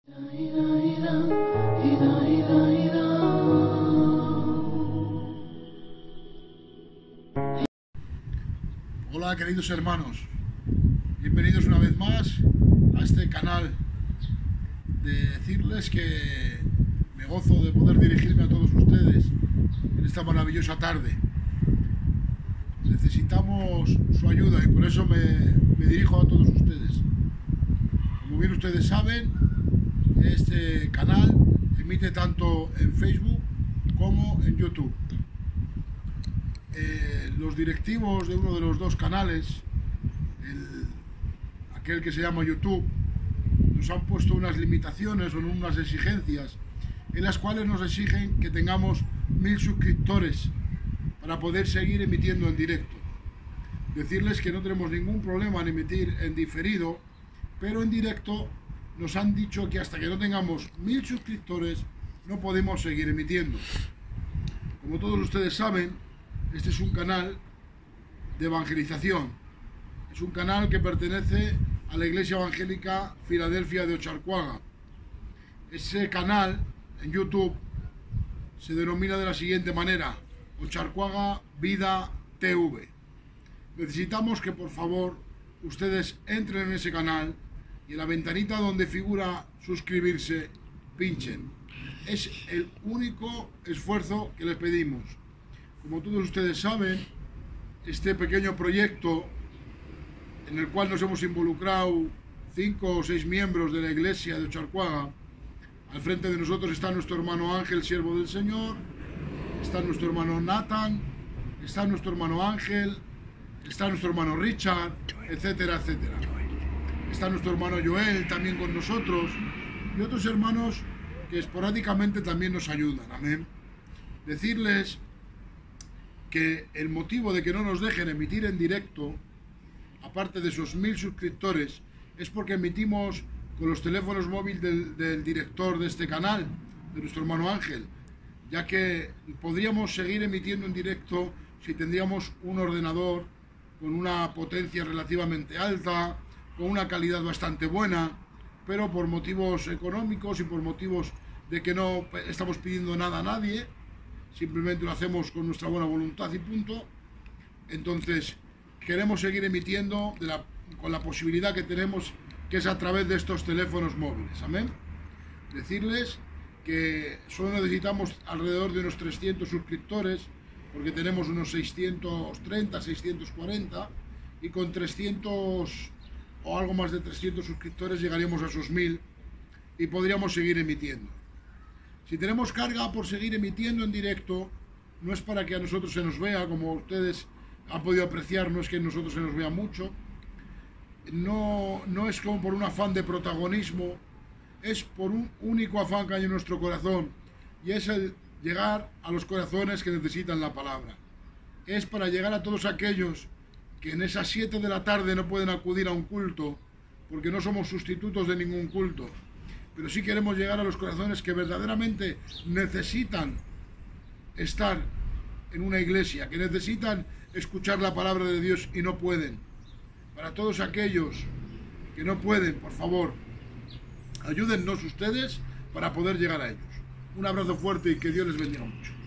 Hola queridos hermanos, bienvenidos una vez más a este canal. De decirles que me gozo de poder dirigirme a todos ustedes en esta maravillosa tarde. Necesitamos su ayuda y por eso me dirijo a todos ustedes. Como bien ustedes saben, este canal emite tanto en Facebook como en YouTube. Los directivos de uno de los dos canales, aquel que se llama YouTube, nos han puesto unas limitaciones o unas exigencias en las cuales nos exigen que tengamos 1000 suscriptores para poder seguir emitiendo en directo. Decirles que no tenemos ningún problema en emitir en diferido, pero en directo nos han dicho que hasta que no tengamos 1000 suscriptores no podemos seguir emitiendo. Como todos ustedes saben, este es un canal de evangelización. Es un canal que pertenece a la Iglesia Evangélica Filadelfia de Ocharcoaga. Ese canal en YouTube se denomina de la siguiente manera: Ocharcoaga Vida TV. Necesitamos que por favor ustedes entren en ese canal y en la ventanita donde figura suscribirse pinchen. Es el único esfuerzo que les pedimos. Como todos ustedes saben, este pequeño proyecto en el cual nos hemos involucrado 5 o 6 miembros de la iglesia de Ocharcoaga, al frente de nosotros está nuestro hermano Ángel, siervo del Señor, está nuestro hermano Nathan, está nuestro hermano Ángel, está nuestro hermano Richard, etcétera, etcétera. Está nuestro hermano Joel también con nosotros y otros hermanos que esporádicamente también nos ayudan. Amén. Decirles que el motivo de que no nos dejen emitir en directo, aparte de esos 1000 suscriptores, es porque emitimos con los teléfonos móviles del director de este canal, de nuestro hermano Ángel, ya que podríamos seguir emitiendo en directo si tendríamos un ordenador con una potencia relativamente alta, con una calidad bastante buena, pero por motivos económicos y por motivos de que no estamos pidiendo nada a nadie, simplemente lo hacemos con nuestra buena voluntad y punto. Entonces queremos seguir emitiendo con la posibilidad que tenemos, que es a través de estos teléfonos móviles. Amén. Decirles que solo necesitamos alrededor de unos 300 suscriptores, porque tenemos unos 630, 640, y con 300 o algo más de 300 suscriptores llegaríamos a esos 1000 y podríamos seguir emitiendo. Si tenemos carga por seguir emitiendo en directo, no es para que a nosotros se nos vea, como ustedes han podido apreciar, no es que a nosotros se nos vea mucho, no es como por un afán de protagonismo, es por un único afán que hay en nuestro corazón, y es el llegar a los corazones que necesitan la palabra. Es para llegar a todos aquellos que en esas 7 de la tarde no pueden acudir a un culto, porque no somos sustitutos de ningún culto, pero sí queremos llegar a los corazones que verdaderamente necesitan estar en una iglesia, que necesitan escuchar la palabra de Dios y no pueden. Para todos aquellos que no pueden, por favor, ayúdennos ustedes para poder llegar a ellos. Un abrazo fuerte y que Dios les bendiga mucho.